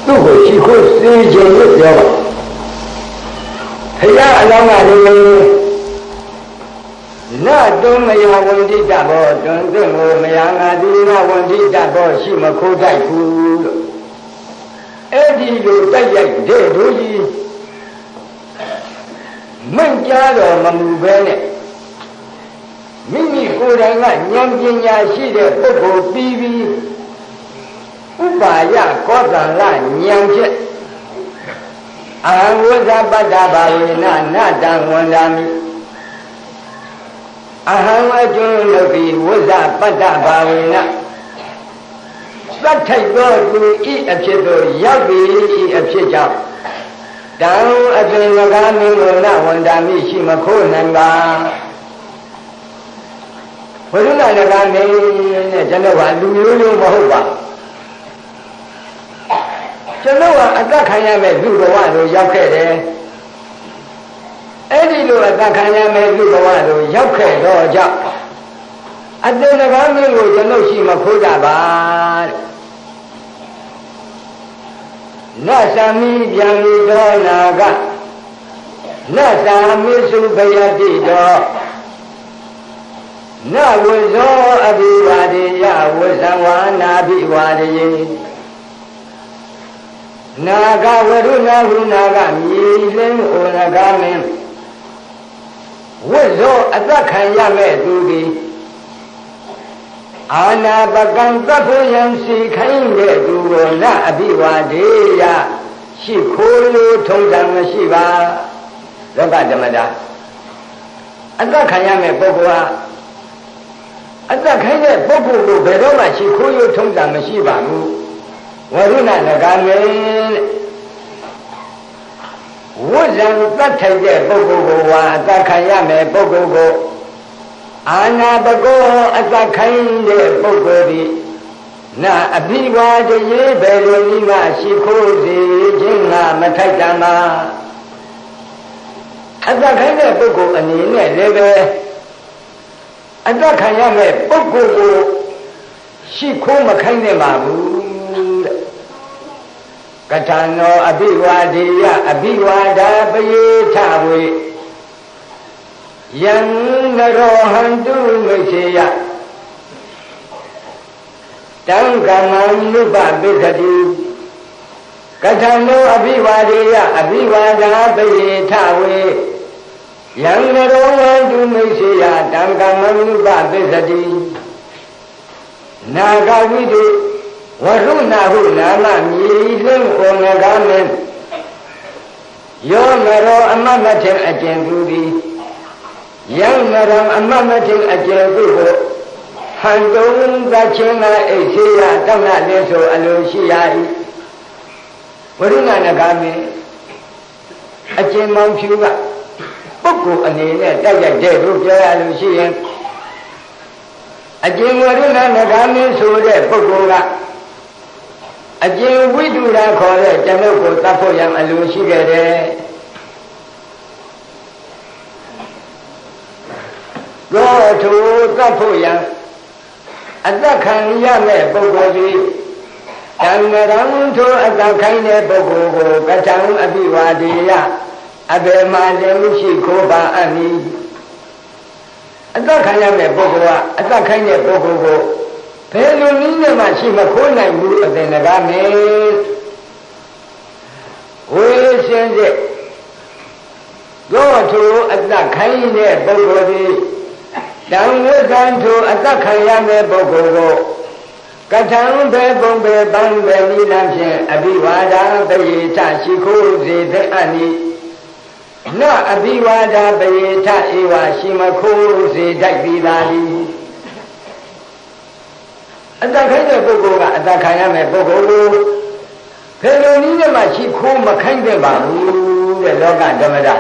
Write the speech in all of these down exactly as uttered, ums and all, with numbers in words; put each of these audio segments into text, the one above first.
သူ့ကိုရှိခိုးစေခြင်းလို့ပြောပါဘုရားအလောင်းကလည်းနတ်တုံးမယဝန္တိတဘောတွင်တွင်ကိုမယငါတိနဝန္တိတဘောရှိမခိုးတိုက်ဘူးလို့အဲ့ဒီလိုတိုက်ရိုက်တဲ့တို့ကြီးမန့်ကြားတော်မမူပဲနဲ့မိမိကိုယ်တိုင်ကဉာဏ်ပညာရှိတဲ့ပုဂ္ဂိုလ်ပြီးပြီးဥပါယကောသလဉာဏ်ဖြင့်အဟံဝဇ္ဇပတ္တဘာဝေနနတံဝန္ဒာမိအဟံအကျွန်းလုပ်ပြီးဝဇ္ဇပတ္တဘာဝေနသတ်ထိုက်သောသူဤအဖြစ်သို့ရောက်ပြီးဤအဖြစ်ကြောင့်တံအပြင်ငကားမင်းကိုနဝန္ဒာမိရှိမခိုးနိုင်ပါဘုရားငကားမင်းနဲ့ကျွန်တော်ကလူမျိုးမျိုးမဟုတ်ပါကျွန်တော်ကအသက်ခံရမဲ့လူဘဝကိုရောက်ခဲ့တယ်အဲ့ဒီလိုအသက်ခံရမဲ့လူဘဝကိုရောက်ခဲ့တော့ကြောင့်အတေငကားမင်းကိုကျွန်တော်ရှိမခိုးကြပါတဲ့နတ်သမိပြန်ပြီးတော့နာကနတ်သာမိစုဘယတိတော်နဝိဇောအဘိဝါဒေယဝဇံဝါနာဘိဝါဒေယနာဂဝရုဏဟုနာဂမြည်လင်းဩနဂမင်းဝိဇောအသက်ခံရမဲ့သူသည်အာနာပကံသတ်ဖို့ရန်စီခိုင်းတဲ့သူကိုနအဘိဝါဒေယရှိခိုးလို့ထုံးစံမရှိပါလောကဓမ္မတာအသက်ခံရမဲ့ပုဂ္ဂိုလ်ဟာအသက်ခိုင်းတဲ့ပုဂ္ဂိုလ်ကိုဘယ်တော့မှရှိခိုးလို့ထုံးစံမရှိပါဘူးဝရုဏနဂမေဝဇံသတ်ထိုက်တဲ့ပုဂ္ဂိုလ်ကိုဝါအသက်ခံရမဲ့ပုဂ္ဂိုလ်ကိုအာနာပကောအသက်ခိုင်းတဲ့ပုဂ္ဂိုလ်ဒီနာအဘိဝါဒယေဘယ်လိုနည်းမှရှိခိုးစေခြင်းငါမထိုက်တမ်းပါအသက်ခိုင်းတဲ့ပုဂ္ဂိုလ်အနေနဲ့လည်းပဲအသက်ခံရမဲ့ပုဂ္ဂိုလ်ကိုရှိခိုးမခိုင်းနိုင်ပါဘူးတဲ့ကထာနောအဘိဝါဒေယအဘိဝါဒပယေထဝေယံနရောဟန္တုမိစ္ဆေယတံကမံနုပပိသတိကထာနောအဘိဝါဒေယအဘိဝါဒပယေထဝေယံနရောဟန္တုမိစ္ဆေယတံကမံနုပပိသတိနာဂဝိတုဝရုဏဟုနာမမြည်လင်းဩငကားမင်းယောနရောအမတ်မထင်အကျဉ်သူသည်ယံနရံအမတ်မထင်အကျဉ်သူကိုဟန်တုံးသချင်းကအိတ်ရှိရတောင်းရလင်းဆိုအလိုရှိရ၏ဝရုဏနဂါမင်းအကျဉ်မောင်ဖြူကပုဂ္ဂိုလ်အနေနဲ့တိုက်ရိုက်တဲ့လို့ပြောရလို့ရှိရင်အကျဉ်ဝရုဏနဂါမင်းဆိုတဲ့ပုဂ္ဂိုလ်ကအကျဉ်ဝိတုရာခေါ်တဲ့ကျွန်ုပ်ကိုသတ်ဖို့ရန်အလိုရှိခဲ့တယ်သောထိုသတ်ဖို့ရန်အသက်ခံရမဲ့ပုဂ္ဂိုလ်သည်တံငရံထိုအသက်ခိုင်းတဲ့ပုဂ္ဂိုလ်ကိုကထံအဘိဝါဒေယအဘေမာလည်းရှိခိုးပါအမည်အသက်ခံရမဲ့ပုဂ္ဂိုလ်ကအသက်ခိုင်းတဲ့ပုဂ္ဂိုလ်ကိုဘယ်လိုနည်းနဲ့မှရှိမခိုးနိုင်ဘူးအသင်္ကမင်းဝေရှင်စေသောထိုအသက်ခိုင်းတဲ့ပုဂ္ဂိုလ်သည်တံဝိသံထိုအသက်ခံရမဲ့ပုဂ္ဂိုလ်ကိုကထံဘေပုံဘေပံဘေနိလဖြင့်အဘိဝါဒပယေထရှိခိုးစေတဲ့အနိနအဘိဝါဒပယေထဧဝရှိမခိုးစေတတ်သည်သာလီအသက်ခိုင်းတဲ့ပုဂ္ဂိုလ်ကအသက်ခံရမဲ့ပုဂ္ဂိုလ်ကိုဘယ်လိုနည်းနဲ့မှရှိခိုးမခိုင်းတဲ့ပါဘူးတဲ့လောကဓမ္မတာ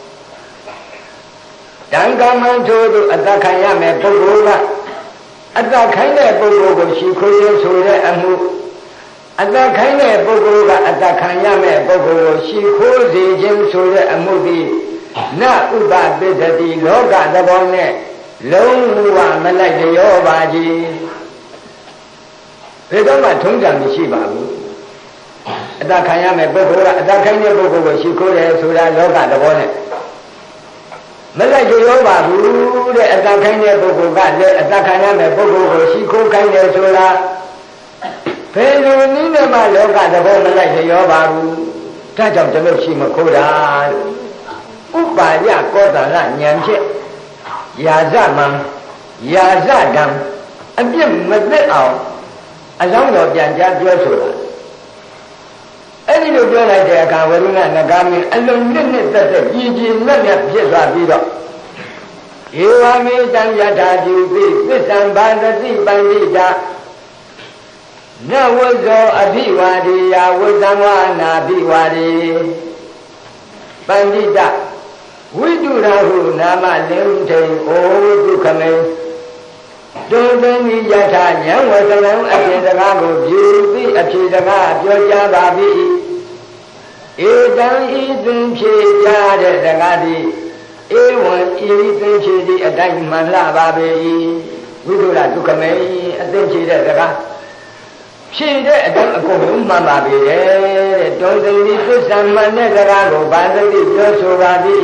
တံကမံထိုသူအသက်ခံရမဲ့ပုဂ္ဂိုလ်ကအသက်ခိုင်းတဲ့ပုဂ္ဂိုလ်ကိုရှိခိုးရဆိုတဲ့အမှုအသက်ခိုင်းတဲ့ပုဂ္ဂိုလ်ကအသက်ခံရမဲ့ပုဂ္ဂိုလ်ကိုရှိခိုးစေခြင်းဆိုတဲ့အမှုသည်နဥပပိသတိလောကသဘောနဲ့လုံးဝမလိုက်ရောပါကြီးဘယ်တော့မှထုံးကြမရှိပါဘူးအတခံရမယ်ပုဂ္ဂိုလ်ကအတခိုင်းတဲ့ပုဂ္ဂိုလ်ကိုရှိခိုးတယ်ဆိုတာလောကသဘောနဲ့မလိုက်ကြရောပါဘူးတဲ့အတခိုင်းတဲ့ပုဂ္ဂိုလ်ကလည်းအတခံရမယ်ပုဂ္ဂိုလ်ကိုရှိခိုးခိုင်းတယ်ဆိုတာဘယ်လိုနည်းနဲ့မှလောကသဘောမလိုက်ကြရောပါဘူးဒါကြောင့်ကျွန်တော်ရှိမခိုးတာဥပါယကောတရဉာဏ်ဖြင့်ယာဇမံယာဇတံအပြစ်မသက်အောင်အလောင်းတော်ပြန်ကြားပြောဆိုတာအဲ့ဒီလိုပြောလိုက်တဲ့အခါဝရုဏနဂါမင်းအလုံးနစ်နစ်သက်သက်ကြည်ကြည်လက်လက်ဖြစ်သွားပြီးတော့ဧဝမေတံယထာတိပိသစ္ဆံဘာသတိပန္တိတာနဝဇ္ဇောအဘိဝါဒေယဝဇ္ဇံဝနာဘိဝါဒေပန္တိတဝိတုရာဟုနာမလင်ထိန်ဩဒုက္ခမေတုံသိမိယထာဉာဏ်ဝသလံအဖြစ်စကားကိုပြုပြီးအဖြစ်စကားပြောကြားပါပြီဧတံဤသင်ဖြေကြတဲ့စကားသည်ဧဝံဤသင်ဖြေသည့်အတိုင်းမှန်လှပါပေ၏ဝိတုရာဒုက္ခမေအသင်ဖြေတဲ့စကားဖြေတဲ့အတိုင်းအကုန်လုံးမှန်ပါပေတဲ့တုံသိမိသစ္စာမှန်တဲ့စကားကိုဘာသတိပြောဆိုပါပြီ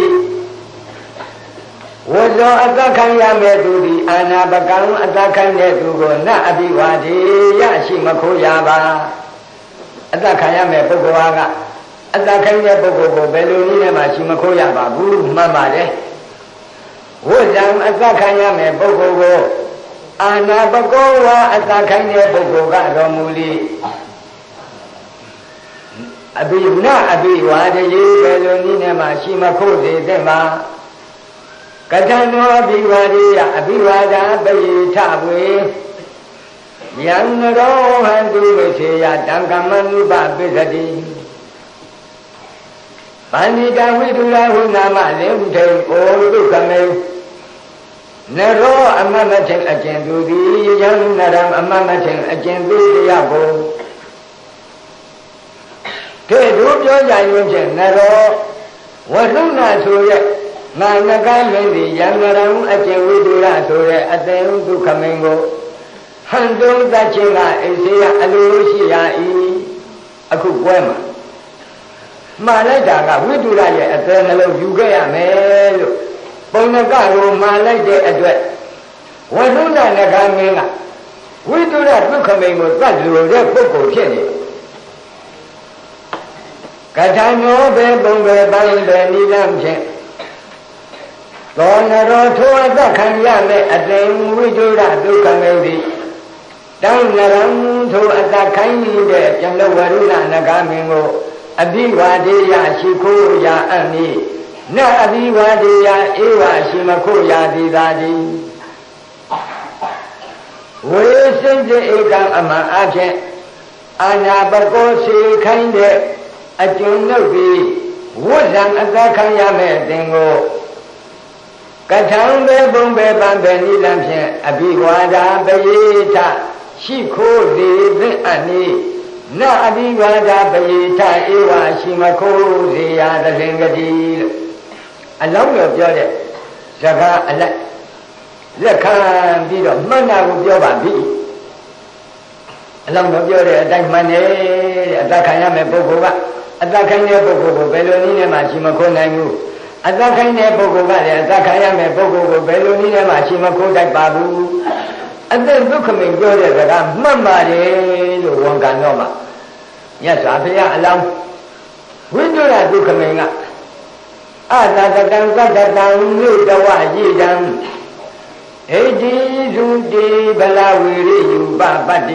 ဝဇ္ဇောအတခံရမဲ့သူသည်အာနာပကံအတခံတဲ့သူကိုနအဘိဝါဒေယရှိမခိုးရပါအတခံရမဲ့ပုဂ္ဂိုလ်ကအတခံတဲ့ပုဂ္ဂိုလ်ကိုဘယ်လိုနည်းနဲ့မှရှိမခိုးရပါဘူးမှန်ပါတယ်ဝဇ္ဇံအတခံရမဲ့ပုဂ္ဂိုလ်ကိုအာနာပကောဝါအတခံတဲ့ပုဂ္ဂိုလ်ကတော်မူလိအဘိနအဘိဝါဒေယဘယ်လိုနည်းနဲ့မှရှိမခိုးစေတဲ့မှာကထံသောအဘိဝါဒိယအဘိဝါဒပယေထဝေယံရောဟံတုဝိသေယတံကမ္မနုပပိသတိပန္နိတဝိတုလာဟုနာမလင်ထိန်ဩဒုက္ခမေနရောအမမထင်အကျဉ်သူသည်ယံနရံအမမထင်အကျဉ်သူတရားကိုကဲ့သို့ပြောကြရင်ဖြင့်နရောဝရုဏဆိုရဲ့ငါနကမင်းသည်ယံရံအကျင့်ဝိတုရဆိုတဲ့အသေဒုက္ခမင်းကိုဟန်တုံးသချင်းကအိစေယအလိုရှိရ၏အခုပွဲမှာမှားလိုက်တာကဝိတုရရဲ့အသေနှလုံးယူခဲ့ရမယ်လို့ပုံနကကိုမှားလိုက်တဲ့အတွက်ဝိတုရနကမင်းကဝိတုရဒုက္ခမင်းကိုသတ်လို့တဲ့ပုဂ္ဂိုလ်ဖြစ်နေကထာနောဘေပုံဘေပိုင်းဘေနိလံဖြင့်သောနရောထိုအတခံရမဲ့အတိမ်ဝိတုရဒုက္ခမေသည်တောင်းနရံထိုအတခိုင်းတဲ့ကျန်တဲ့ဝရုဏနဂါမင်းကိုအဘိဝါဒေယရှိခိုးရာအမည်နအဘိဝါဒေယဧဝရှိမခိုးရာသည်သာသည်ဝေစိတ်ဧကံအမှန်အဖြင့်အာနာပကောစေခိုင်းတဲ့အကျဉ်းနှုတ်ပြီးဝဇ္ဇံအတခံရမဲ့အတင်ကိုကထံဘေပုံဘေပံဘေနိလံဖြင့်အဘိဝါဒပယေထရှိခိုးစေသည့်အနည်းနအဘိဝါဒပယေထဧဝရှိမခိုးစေရသဖြင့်ကတိလို့အလောင်းတော်ပြောတဲ့စကားအလိုက်လက်ခံပြီးတော့မှန်တာကိုပြောပါပြီအလောင်းတော်ပြောတဲ့အတိုင်းမှန်တယ်တဲ့အတခံရမယ့်ပုဂ္ဂိုလ်ကအတခံတဲ့ပုဂ္ဂိုလ်ကိုဘယ်လိုနည်းနဲ့မှရှိမခိုးနိုင်ဘူးအတခိုင်းတဲ့ပုဂ္ဂိုလ်ကလည်းအတခံရမယ့်ပုဂ္ဂိုလ်ကိုဘယ်လိုနည်းနဲ့မှရှိမခိုးတတ်ပါဘူးအသက်ဒုက္ခမင်းပြောတဲ့စကားမှတ်ပါတယ်လို့ဝန်ခံတော့မှမြတ်စွာဘုရားအလောင်းဝိတုရဒုက္ခမင်းကအတတတံသတ္တတံမြုတဝရည်တံဣတိသုတိဗလဝိရိယုပပတ္တိ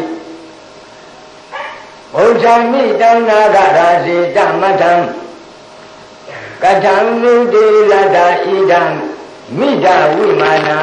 ဘုရားမိတံနာဂရာစေတမထံကထံနုတိလတ္တဣဒံမိဒဝိမာနံ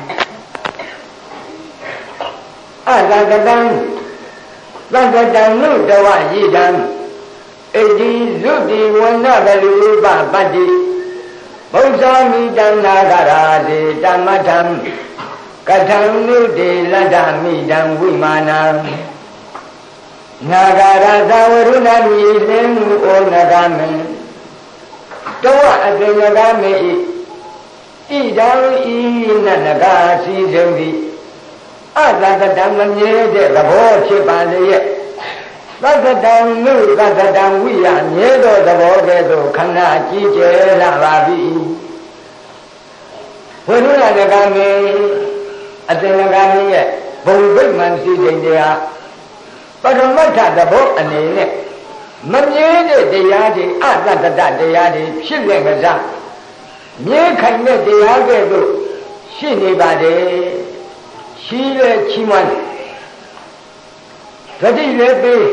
အတတတံသတ္တတံနုတဝရည်တံဣတိသုတိဝဏဗလူပပတ္တိဘုရားမိတံနာဂရာစေတမထံကထံနုတိလတ္တမိဒံဝိမာနံနာဂရာသဝရုဏမိသင်္ဩနဂမေတောအတေနဂမေဣဣဒံဤနနဂါစီစဉ်သည်အတတတမမြဲတဲ့သဘောဖြစ်ပါလေရဲ့သတ္တံနုသတ္တံဝိယမြဲသောသဘောကဲ့သို့ခန္ဓာကြီးကျယ်လာပါပြီဘုရားတကားမင်းအတင်တကားမင်းရဲ့ဘုံဗိမာန်စီစဉ်တရားပရမတ္ထသဘောအနေနဲ့မမြဲတဲ့တရားတွေအတ္တတတတရားတွေဖြစ်တဲ့ကစားမြဲခိုင်တဲ့တရားကဲ့သို့ရှိနေပါတယ်ရှိတဲ့ချီးမွမ်းဂတိလည်းပေး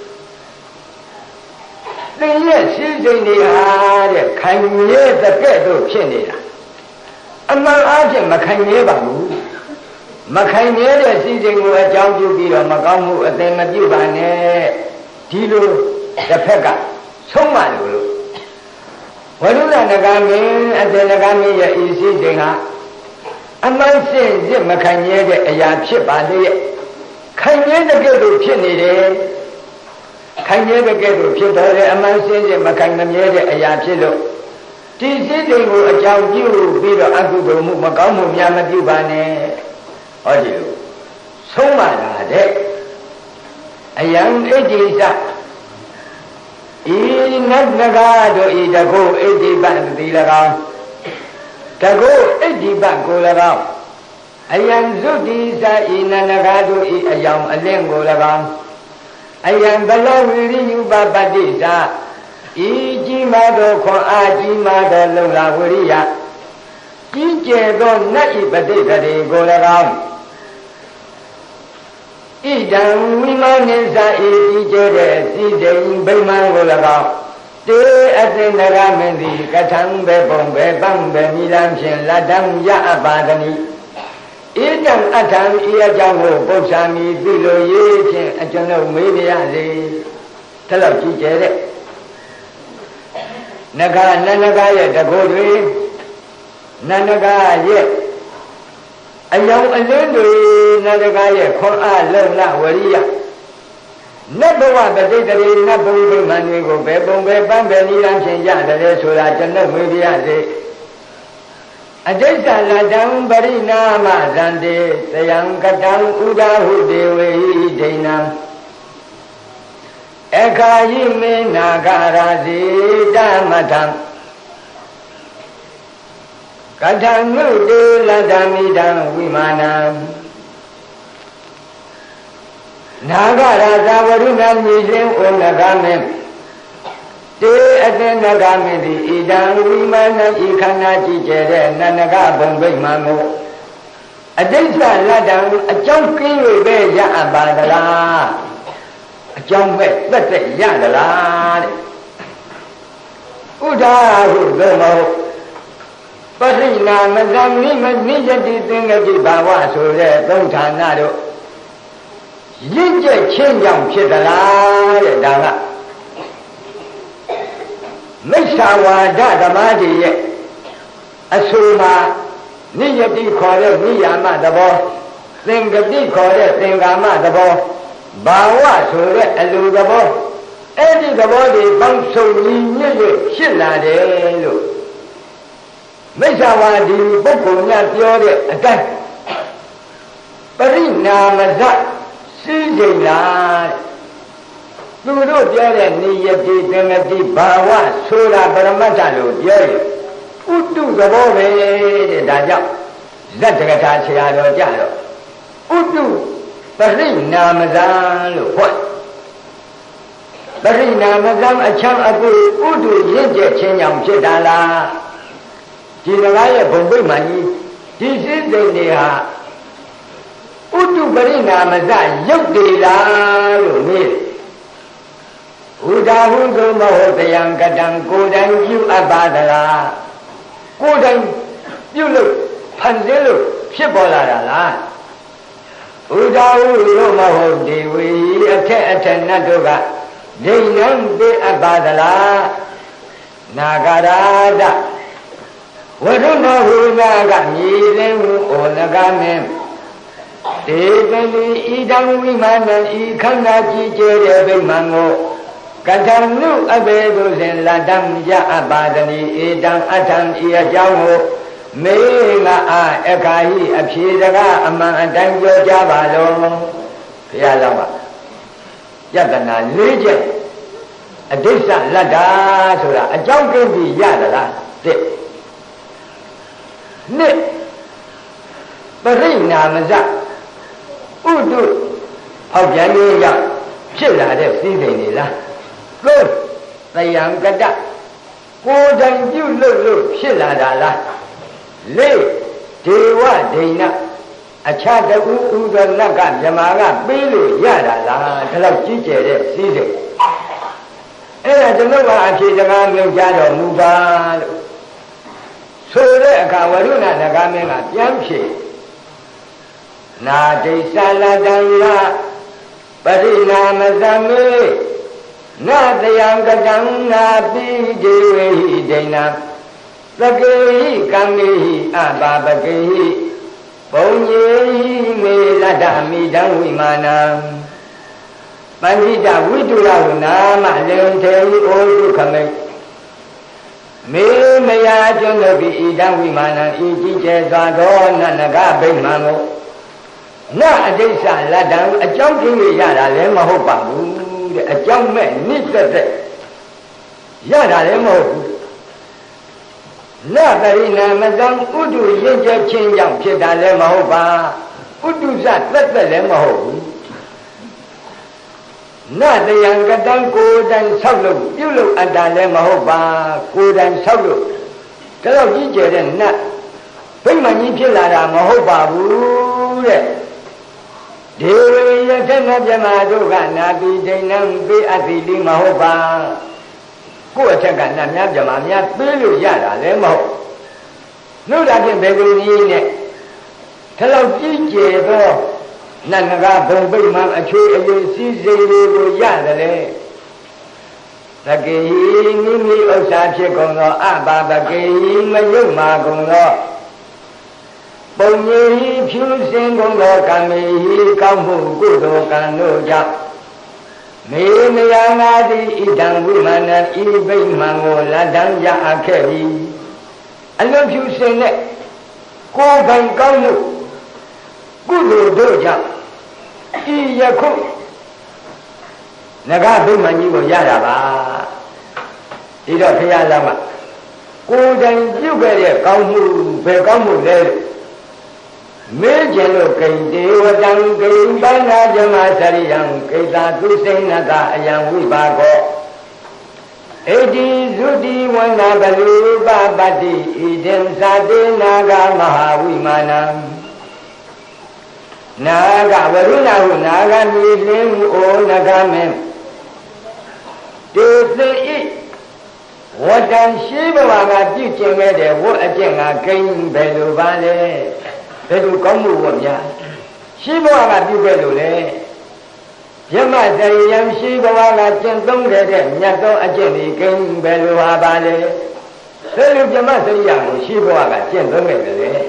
သင်ရဲ့စီစဉ်တွေဟာတဲ့ခိုင်မြဲတဲ့ကဲ့သို့ဖြစ်နေတာအမှန်အားဖြင့်မခိုင်မြဲပါဘူးမခိုင်မြဲတဲ့စီစဉ်ကိုအကြောင်းပြုပြီးတော့မကောင်းမှုအသင်မပြုပါနဲ့ဒီလိုတစ်ဖက်ကဆုံးမလို့ဝိရုဒနဂမင်းအသင်္နဂမင်းရဲ့ဤစီစဉ်ဟာအမှန်စင်စစ်မခိုင်မြဲတဲ့အရာဖြစ်ပါလေခိုင်မြဲတဲ့ကဲ့သို့ဖြစ်နေတယ်ခိုင်မြဲတဲ့ကဲ့သို့ဖြစ်တော်တယ်အမှန်စင်စစ်မခိုင်မမြဲတဲ့အရာဖြစ်လို့ဒီစီစဉ်ကိုအကြောင်းပြုပြီးတော့အကုသိုလ်မှုမကောင်းမှုများမပြုပါနဲ့ဟောဒီလိုဆုံးမလာတဲ့အယံဣတိစဤနတ်နဂါတို့ဤတကုဣတိပံတိ၎င်းတကုဣတိပံကို၎င်းအယံဇုတိစဤနန္နဂါတို့ဤအယောင်အလင်းကို၎င်းအယံဘလောဝိရိယုပပတ္တိစဤကြီးမားသောခွန်အားကြီးမားသောလုံလာဝိရိယကြီးကျယ်သောနတ်ဤပဋိသန္ဓေကို၎င်းဣဒံဝိမာနိသဤကြီးကျယ်တဲ့စီစိန်ဗိမာန်ကို၎င်းတေအသင်္နဂမင်းသည်ကထံဘေပုံဘေပံဘေမိလံဖြင့်လတ္တံယအပါဒနိဣဒံအထံဤအကြောင်းကိုပု္ပ္ပာမိပြုလို့ရေးဖြင့်အကျွန်ုပ်မေးပြရစေဒါလောက်ကြီးကျယ်တဲ့နဂနန္နဂရဲ့တကုတွေနန္နဂရဲ့အယောင်အလင်းတွေနန္ဒကရဲ့ခွန်အားလုံလဝရိယနတ်ဘဝပဋိတရေနတ်ဘုံဗိမာန်တွေကိုဘယ်ပုံပဲပန်းပဲနိလန်းဖြင့်ရတယ်ဆိုတာကျွန်တော်မေးပြရစေအတိစ္ဆလတံပရိနာမဇန္တိသယံကတံဥဒါဟုတေဝေဟိဒိဏံအခါယိမေနာဂရာဇေတမထံကထံနုတေလတ္တမိတံဝိမာနံနာဂရာဇဝရုဏမြေလင်းဩနဂမေတေအသင်္နဂမေတိဣဒံဝိမာနံဤခန္ဓာကြည်ကျဲတဲ့နန္နဂဘုံဗိမာန်ကိုအတိစ္ဆလတ္တံအကြောင်းကင်း၍ပဲရအပ်ပါသလားအကြောင်းမဲ့သက်သက်ရသလားတဲ့ဥဒါဟုသို့မဟုတ်ပရိနာမဇ္ဇမိမနိယတိသင်္ကတိဘာဝဆိုတဲ့သုံးဌာနတို့ရင့်ကျက်ချင်းကြောင့်ဖြစ်သလားတဲ့ဒါကမိစ္ဆာဝါဒဓမ္မတွေရဲ့အဆိုမှာနိယတိခေါ်တဲ့နိယာမသဘောသင်္ကတိခေါ်တဲ့သင်္ကာမသဘောဘာဝဆိုတဲ့အလိုသဘောအဲ့ဒီသဘောတွေပေါင်းစုံညီညွတ်၍ဖြစ်လာတယ်လို့မိစ္ဆာဝါဒီပုဂ္ဂိုလ်များပြောတဲ့အတိုင်းပရိနာမဇ္ဇစီစိန်လားသူတို့ပြောတဲ့နိယတိသင်္ကတိဘာဝဆိုတာပရမတ္ထလို့ပြောရင်ဥတုသဘောပဲတဲ့ဒါကြောင့်ဇတ္တကထာဆရာတော်ကြတော့ဥတုပရိနာမဇ္ဇလို့ဟောပရိနာမဇ္ဇအချမ်းအကူဥတုရင့်ကျက်ခြင်းကြောင့်ဖြစ်တာလားဒီစကားရဲ့ဘုံဗိမာန်ကြီးဒီစိတ်တွေဟာဥတုပရိနာမဇရုပ်တည်လားလို့မေးဥဒါဟုသောမဟုတ်တယံကတံကိုယ်တိုင်ပြုအပ်ပါသလားကိုယ်တိုင်ပြုလို့ဖန်ဆင်းလို့ဖြစ်ပေါ်လာတာလားဥဒါဟုသောမဟုတ်ဒီဝေအထက်အထက်နတ်တို့ကဒိဋ္ဌံသိအပ်ပါသလားနာဂရာဒဝရုဏဟူနာကမြေလင်းဟုဩနဂမင်းတေတတိဣဒံဝိမာနံဤခန္ဓာကြည်ကျဲတဲ့ဗိမာန်ကိုကထံနုအဘေကုစဉ်လတ္တံယအပါဒနိဧတံအထံဤအကြောင်းကိုမေငါအာအခါဟိအဖြေစကားအမှန်အတိုင်းပြောကြပါလုံးဘုရားလောင်းပါယတနာ၄ချက်အဒိစ္စလတ္တာဆိုတာအကြောင်းကင်းပြီးရသလားတဲ့နှစ်ပရိနာမဇဥဒ္ဓဟောက်ပြန်ရရောက်ဖြစ်လာတဲ့စည်းစိမ်တွေလားသုံးတယံကတကိုယ်တိုင်ပြုလို့လို့ဖြစ်လာတာလားလေးဒေဝဒိဏအခြားတဦးဥဒနကမြမာကပေးလို့ရတာလားဒါတော့ကြီးကျယ်တဲ့စည်းစိမ်အဲ့ဒါကျွန်တော်ကအဖြေစကားမြင်ကြတော်မူပါလို့ဆိုတဲ့အခါဝရုဏနဂါမင်းကပြန်ဖြေနာဒိသလတံယပရိနာမသမေနတယံကတံနာပိဒေဝေဟိဒိဏသကေဟိကံမေဟိအဘာပကေဟိပုံညေဟိမေလတ္တမိတံဝိမာနံပန္တိတဝိတုရဟုနာမလင်ထေဟိဩဒုခမိတ်မေမယာကျွန်းတို့ဤဣဒံဝိမာနံဤကြီးကျယ်စွာသောနနဂဗိမာန်ကိုနအဒိစ္စလတ္တံအကြောင်းကျင်းရတာလည်းမဟုတ်ပါဘူးတဲ့အကြောင်းမဲ့နိစ္စတဲ့ရတာလည်းမဟုတ်ဘူးနပရိနာမတံဥဒ္ဓရင့်ကျက်ခြင်းကြောင့်ဖြစ်တာလည်းမဟုတ်ပါဥဒ္ဓဇသက်သက်လည်းမဟုတ်ဘူးနတယံကတံကိုယ်တိုင်ဆောက်လို့ပြုလို့အတ္တလည်းမဟုတ်ပါကိုယ်တိုင်ဆောက်လို့ဒါတော့ကြီးကျယ်တဲ့နတ်ဗိမာန်ကြီးဖြစ်လာတာမဟုတ်ပါဘူးတဲ့ဒေဝယထနပြမတို့ကနာတိဒိဏံပေးအပ်သည်လိမဟုတ်ပါကိုယ့်အထက်ကနတ်များပြမများပေးလို့ရတာလည်းမဟုတ်နှုတ်တာဖြင့်ဘေကုဏီနဲ့ထလောက်ကြီးကျယ်သောနတ်ငကဘုံပိမှန်အချွေအရေးစည်းစိမ်တွေကိုရတယ်လေသကေဟိမိမိဥစ္စာဖြစ်ကုန်သောအဘာပကေဟိမယုတ်မာကုန်သောပုံညေဟိဖြူစင်ကုန်သောကံမေဟိကောင်းမှုကုသိုလ်ကံတို့ကြောင့်မေမယာငါသည်ဣဒံဝိမာနံဤဗိမာန်ကိုလတ္တံရအပ်ခဲ့ပြီအလွန်ဖြူစင်တဲ့ကိုယ်ပိုင်ကောင်းမှုကုသိုလ်တို့ကြောင့်ဤယခုနဂဗိမာန်ကြီးကိုရတာပါဒီတော့ဘုရားလောင်းကကိုယ်တိုင်ပြုခဲ့တဲ့ကောင်းမှုဘယ်ကောင်းမှုလဲမေးကြလို့ကိတေဝတံကိပန္နာဇမသရိယံကိတာသူစိဏကအယံဝိပါကောဣတိသုတိဝန္နာဘလူပပတ္တိဣဒံသတေနာဂမဟာဝိမာနံနာဂဝရုဏဟုနာဂမြေလင်းဟုဩနဂမင်းတေသိဣဝတ္တံရှိဘဝကပြုကျင်ခဲ့တဲ့ဝတ်အကျင့်ကကိန်းဘယ်လိုပါလဲဘယ်လိုကောင်းမှုဝတ်များရှိဘဝကပြုခဲ့လို့လေယမတရိယံရှိဘဝကကျင့်သုံးခဲ့တဲ့မြတ်သောအကျင့်ဒီကိန်းဘယ်လိုပါပါလဲဘယ်လိုယမတရိယံကိုရှိဘဝကကျင့်သုံးခဲ့တယ်လေ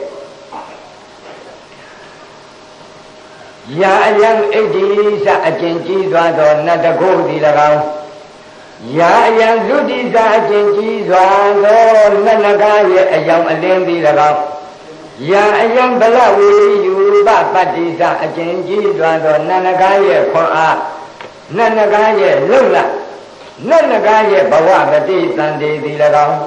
ယာအယံဣတိစအကျင့်ကြီးစွာသောနတ်တကုတိ၎င်းယာအယံသုတိစအကျင့်ကြီးစွာသောနတ်နဂရဲ့အယောင်အလင်းသည်၎င်းယာအယံဗလဝေယူပပတ္တိစအကျင့်ကြီးစွာသောနတ်နဂရဲ့ခွန်အားနတ်နဂရဲ့လုံလနတ်နဂရဲ့ဘဝပတိတန်တေသည်၎င်း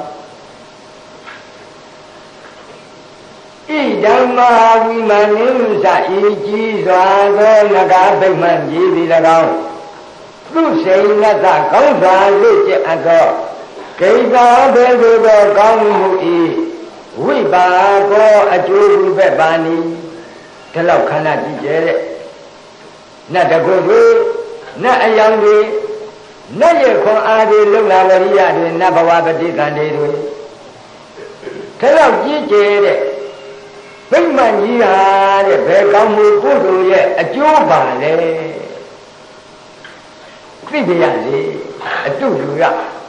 ဣဓမ္မာဝိမာနိသဤကြီးစွာသောနဂဗိမှန်ကြီးသည်၎င်းသူစိန်နတကောင်းစွာလေ့ကျက်အပ်သောဂိတာဘေကုသောကောင်းမှုဤဝိပါကောအကျိုးပြုပဲ့ပါနီဒီလောက်ခန္ဓာကြည့်ကျဲတဲ့နတ်တကုတွေနတ်အယောင်တွေနတ်ရဲ့ခွန်အားတွေလုံလာဝရိယတွေနတ်ဘဝပฏิကံတွေတွေဒီလောက်ကြည့်ကျဲတဲ့ဗိမာန်ကြီးဟာတဲ့ဘယ်ကောင်းမှုကုသိုလ်ရဲ့အကျိုးပါလဲသိကြရလေအတုလူက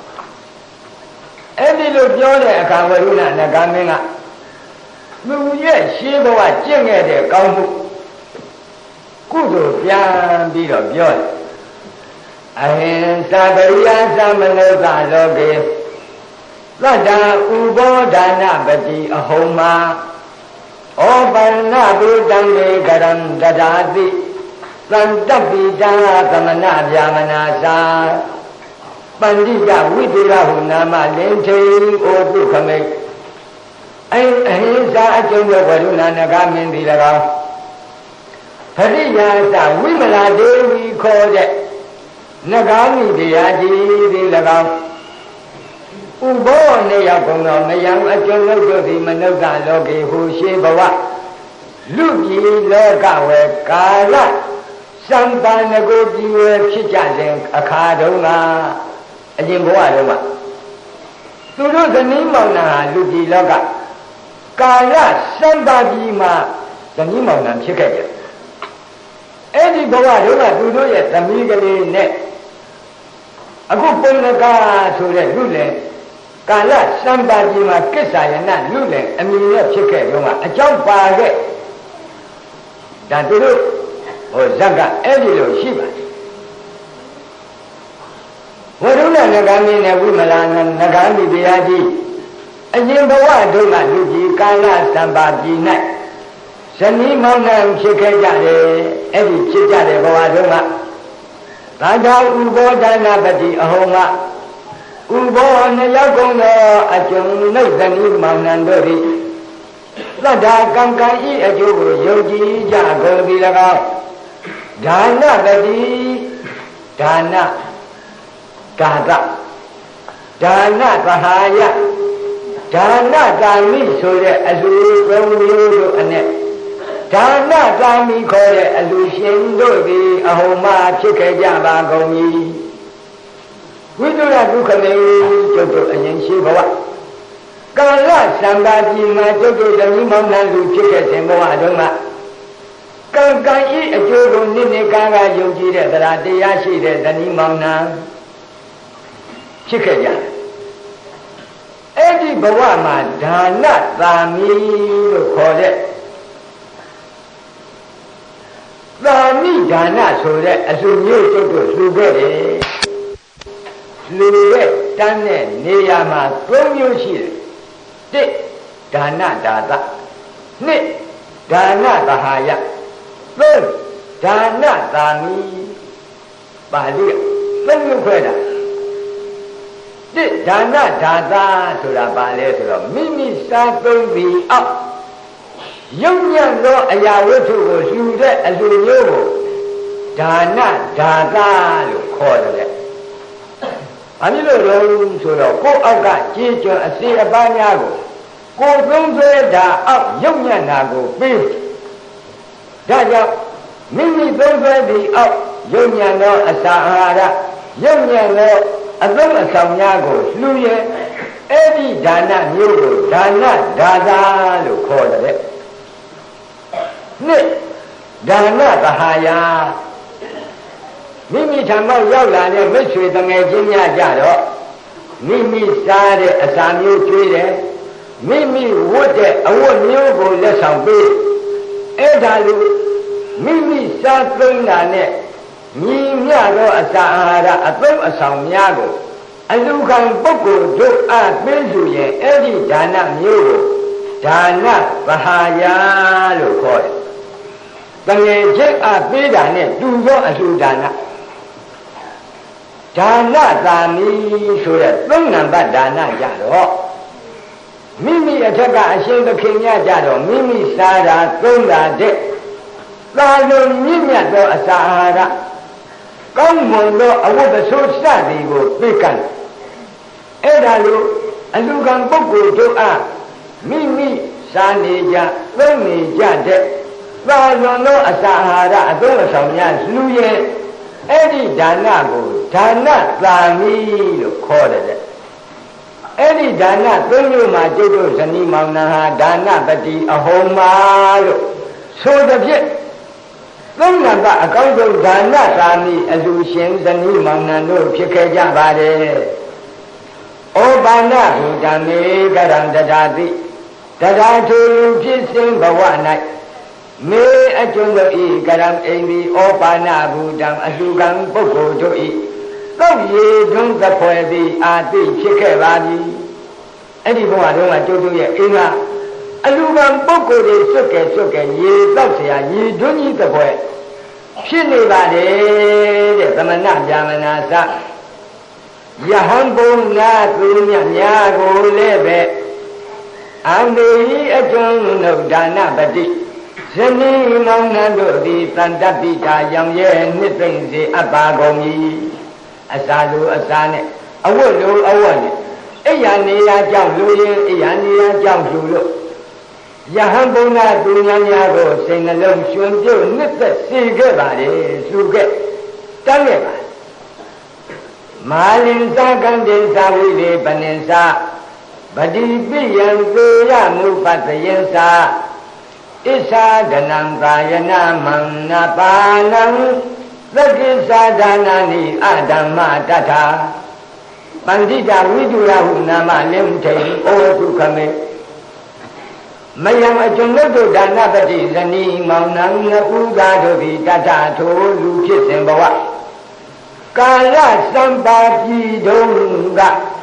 အဲ့ဒီလိုပြောတဲ့အခါဝရုဏနဂမင်းကသူရဲ့ရှင်းဘဝကျင့်ခဲ့တဲ့ကောင်းမှုကုသိုလ်ပြန်ပြီးတော့ပြောတယ်အဟိံသာပရိယသမနုဿလောကေသတ္တဥဘောဒါနပတိအဟုံမာဩပန္နဘုတံလေကရံတဒါတိသံတပိတာသမဏဗျာမနာစာပန္တိကဝိတေရဟုနာမလင်ထေဩတုခမိတ်အဲအဟိစ္စာအကျုံးသောဝရုဏနဂမင်းသည်၎င်းပရိယာသဝိမလာဒေဝီခေါ်တဲ့နဂါမိတရားကြီးသည်၎င်းဥဘောနေရောက်ကုန်သောမယံအကျုံးတို့သည်မနုဿလောကေဟူရှိဘဝလူပြည်လောကဝေကာလစံပန်ကိုပြည်ဝေဖြစ်ကြစဉ်အခါတုန်းကအရင်ဘဝတုန်းကသူတို့ဇနီးမောင်နှံဟာလူပြည်လောကကာလစံပါပြည်မှာဇနီးမောင်နှံဖြစ်ခဲ့ကြအဲ့ဒီဘဝတုန်းကသူတို့ရဲ့သမီးကလေးနဲ့အခုပုံနကဆိုတဲ့လူလည်းကာလစံပါပြည်မှာကိစ္ဆာယနာလူလည်းအမြင်နဲ့ဖြစ်ခဲ့တုန်းကအကြောင်းပါခဲ့ဒါသူတို့ဟိုဇက်ကအဲ့ဒီလိုရှိပါတယ်ဝရုဏနဂါမိနဲ့ဝိမလာနဂါမိတရားကြီးအရင်ဘဝတုန်းကလူကြီးကာလစံပါပြည်၌ဇနီးမောင်နှံဖြစ်ခဲ့ကြတယ်အဲ့ဒီဖြစ်ကြတဲ့ဘဝတုန်းကသာသာဥဘောဒါနပတိအဟောငါဥဘောနှစ်ယောက်ကုန်သောအကျုံနှုတ်ဇနီးမောင်နှံတို့သည်သတ္တာကံကံဤအကျိုးကိုယုံကြည်ကြကုန်သည်၎င်းဒါနပတိဒါနကာသဒါနသဟာယဒါနကာမိဆိုတဲ့အလူသုံးမျိုးတို့အနဲ့ဒါနကာမိခေါ်တဲ့အလူရှင်တို့သည်အဟုံမဖြစ်ခဲ့ကြပါကုန်၏ဝိတုရဒုက္ခမေကျုပ်တို့အရင်ရှိဘဝကာလစံပါပြည်မှာကျုပ်တို့ဇနီးမောင်နှံလူဖြစ်ခဲ့စဉ်ဘဝတုန်းကကံကံဤအကျိုးကိုနိမ့်နေကံကယုံကြည်တဲ့တရားတရားရှိတဲ့ဇနီးမောင်နှံဖြစ်ခဲ့ကြအဲ့ဒီဘဝမှာဒါနသာမီလို့ခေါ်တဲ့သာမိဒါနဆိုတဲ့အလှမျိုးကျုပ်တို့လှူခဲ့တယ်လှူတဲ့တန်းတဲ့နေရာမှာသုံးမျိုးရှိတယ်တစ်ဒါနဒါသနှစ်ဒါနသဟာယသုံးဒါနသာမီပါဠိသုံးမျိုးခွဲတာတစ်ဒါနဒါသဆိုတာပါလဲဆိုတော့မိမိစားသုံးပြီးအောက်ယုံညံ့သောအရာဝတ္ထုကိုလှူတဲ့အလှမျိုးကိုဒါနဒါသလို့ခေါ်တယ်။ဘာဖြစ်လို့လဲဆိုတော့ကိုယ့်အောက်ကကြေးကျွန်အစီအပန်းများကိုကိုယ်သုံးဆွဲတာအောက်ယုံညံ့တာကိုပေးဒါကြောင့်မိမိသုံးဆွဲပြီးအောက်ယုံညံ့သောအစာအာဟာရယုံညံ့သောအသုံးအဆောင်များကိုလှူရဲ့အဲ့ဒီဒါနမျိုးကိုဒါနဒါသာလို့ခေါ်တယ်နှစ်ဒါနသဟာယမိမိထံမှရောက်လာတဲ့မိတ်ဆွေတငယ်ချင်းများကြတော့မိမိစားတဲ့အစာမျိုးကျွေးတယ်မိမိဝတ်တဲ့အဝတ်မျိုးကိုလက်ဆောင်ပေးအဲ့ဒါလိုမိမိစားသုံးတာနဲ့ညီမျှသောအစာအာဟာရအသုံးအဆောင်များကိုအလူခံပုဂ္ဂိုလ်တို့အားပေးစုရင်အဲ့ဒီဒါနမျိုးကိုဒါနသဟာယလို့ခေါ်တယ်။တကယ်ချင်းအားပေးတာနဲ့တူသောအလှူဒါနဒါနသာမီဆိုတဲ့သုံးနံပါတ်ဒါနကြတော့မိမိအထက်ကအရှင်သခင်များကြတော့မိမိစားတာသုံးတာတဲ့သာလွန်မြင့်မြတ်သောအစာအာဟာရကောင်းမွန်သောအဝတ်ပစိုးစသည်ကိုပေးကမ်းအဲ့ဒါလိုအလူကံပုဂ္ဂိုလ်တို့အားမိမိစားနေကြသုံးနေကြတဲ့သာလွန်သောအစာအာဟာရအသုံးအဆောင်များလှူရဲ့အဲ့ဒီဒါနကိုဒါနသာမီလို့ခေါ်တယ်အဲ့ဒီဒါနသုံးမျိုးမှာကျုပ်တို့ဇနီးမောင်နှံဟာဒါနပတိအဟောမာလို့ဆိုတဲ့ဖြင့်သုံးနံပါတ်အကောင်းဆုံးဒါနသာမီအလူရှင်ဇနီးမောင်နှံတို့ဖြစ်ခဲ့ကြပါတယ်ဩဘာနဘုဒ္ဓမေကရံတထာတိတထာထုဖြစ်စဉ်ဘဝ၌မေအကျုံးတို့ဤကရံအိမ်သည်ဩဘာနဘုဒ္ဓံအလူကံပုဂ္ဂိုလ်တို့ဤသုတ်ရည်တွန်းသဖွယ်သည်အာတိဖြစ်ခဲ့ပါသည်အဲ့ဒီဘဝတုန်းကကျုပ်တို့ရဲ့အိမ်ကအလူကံပုဂ္ဂိုလ်တွေစွတ်ကဲစွတ်ကဲရေတောက်เสียရေတွန်းကြီးသဖွယ်ဖြစ်နေပါတယ်တဲ့သမဏဗျာမနာစယဟန်ဘုံနာသူမြတ်များကိုလည်းပဲအန္တေဤအကျွန်းနုဒါနပတိဇနီးမောင်နှံတို့သည်တန်တပိတာရောင်ရဲနှစ်သိမ့်စေအပ်ပါကုန်၏အစာလိုအစာနဲ့အဝတ်လိုအဝတ်နဲ့အိယာနေရာကြောင့်လူရင်အိယာနေရာကြောင့်လူလို့ယဟန်ဘုံနာသူများများကိုစိတ်နှလုံးရှင်ပြုတ်နှစ်သက်စေခဲ့ပါလေသူခဲ့တန်းခဲ့ပါမာလင်္စကံတေသာဝိလေပနင်္စဗတိပိယံသေယမုပတယံသာဣသာဒနံကာယနာမံနာပါဏံသက္ကိသာဒနာနိအဓမ္မတထာပန္တိတာဝိတုရဟုနာမလင်ထိန်ဩဒုခမေမယံအကျွန်ုပ်တို့ဒါနပတိဇနီးမောင်နှံနှစ်ဦးသားတို့သည်တထထိုလူဖြစ်စဉ်ဘဝကာလစံပါပြည်တုံးက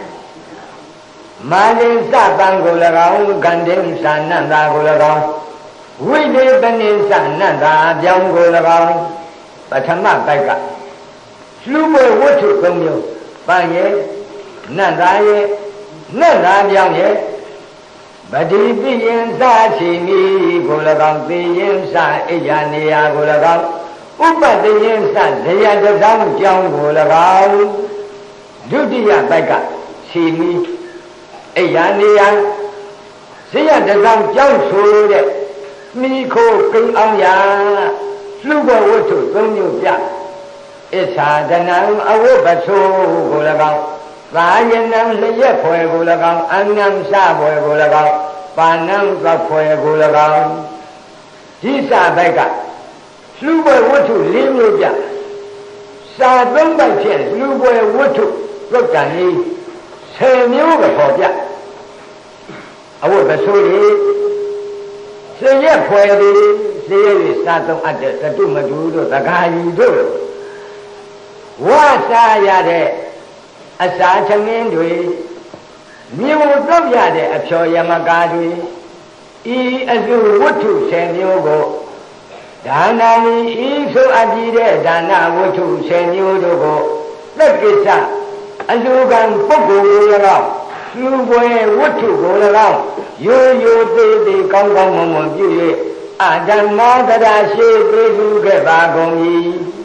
မာလင်္စပံကို၎င်းကန္တင်သနန္တာကို၎င်းဝိလေပနိသနန္တာပြောင်းကို၎င်းပထမပိုက်ကလူဘဝတ္ထုသုံးမျိုးပန်းရဲ့နန္တာရဲ့နန္တာပြောင်းရဲ့ဗတိပိယံသာချီမီကို၎င်းသေယံသာအိယာနေယာကို၎င်းဥပတယံသာဇယတသောင်းကြောင်းကို၎င်းဒုတိယပိုက်ကချီမီအိယာနေယာဇယတသောင်းကြောင်းဆိုတဲ့မိခိုးကိန်းအောင်ရာလူဘဝတ္ထုသုံးမျိုးပြဣသာဒနံအဝတ်ပဆိုးကို၎င်းသာယနံလျက်ဖွယ်ကို၎င်းအနံစဖွယ်ကို၎င်းပါဏံသဖွယ်ကို၎င်းဒီစာဘက်ကလူဘဝတ္ထုလေးမျိုးပြစာသုံးဘက်ဖြင့်လူဘဝတ္ထုပြုတ်တန်ကြီးဆယ်မျိုးပဲပေါ်ပြအဝတ်ပဆိုးကြီးစရက်ဖွယ်သည်စရက်၍စာသုံးအပ်တဲ့သတုမတူတို့သကာယီတို့ဝါစာရတဲ့အစာသမင်းတွေမြေဝတော့ရတဲ့အဖျော်ယမကာတွေဤအစုဝတ္ထုဆယ်မျိုးကိုဒါနာမီဤဆိုအပ်ပြီးတဲ့ဒါနဝတ္ထုဆယ်မျိုးတို့ကိုသက်ကိစ္စအလူကံပုဂ္ဂိုလ်ကို၎င်းလူပွဲဝတ္ထုကို၎င်းရိုးရိုးသေးသေးကောင်းကောင်းမွန်မွန်ပြု၍အဓမ္မတရာရှိသေးလူခဲ့ပါကုန်၏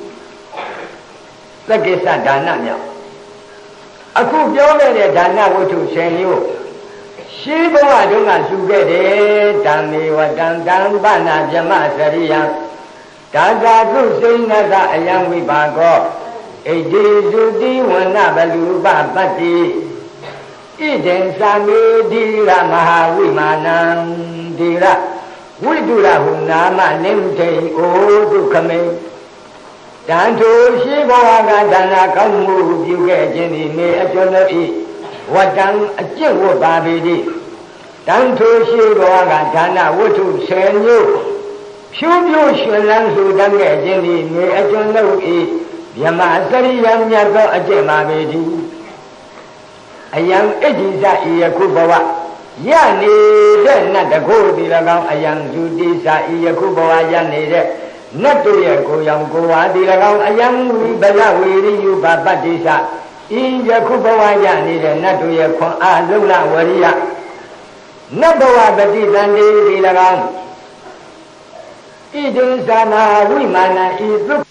သက်ကိစ္စဒါနမြောက်အခုပြောခဲ့တဲ့ဒါနဝတ္ထုဆယ်မျိုးရှိဘဝတုန်းကလှူခဲ့တယ်ဓမ္မေဝတံတံပနာဗြဟ္မစရိယံဒါသာသုစိဏကအယံဝိပါကောဣတိသုတိဝနဘလူပပတ္တိဣဒံသမေတိရမဟာဝိမာနံဒီရဝိတုရဟုနာမလင်ထိန်ဩဒုခမေတန်ထိုရှိဘဝကဒါနကောင်းမှုပြုခဲ့ခြင်းသည်နေအကျွမ်းတို့၏ဝတ္တံအကျင့်ဝတ်ပါပေသည်တန်ထိုရှိဘဝကဒါနဝတ္ထုဆယ်မျိုးဖြူဖြူရှင်လန်းလှူဒန်းခဲ့ခြင်းသည်နေအကျွမ်းတို့၏မြမစရိယမြတ်သောအကျင့်ပါပေသည်အယံအဋ္ဌိစဤယခုဘဝရနေတဲ့နတ်တကိုယ်ဒီ၎င်းအယံဒုတိစဤယခုဘဝရနေတဲ့နတ်တို့ရဲ့ကိုယ်ရောင်ကိုယ်ဝါဒီ၎င်းအယံဝိဘလဝေရိယပပတ္တိစဤယခုဘဝရနေတဲ့နတ်တို့ရဲ့ခွန်အားလုံလဝရိယနတ်ဘဝပฏิသန္တိဒီ၎င်းဣဒိသနာဝိမာနဤဒုက္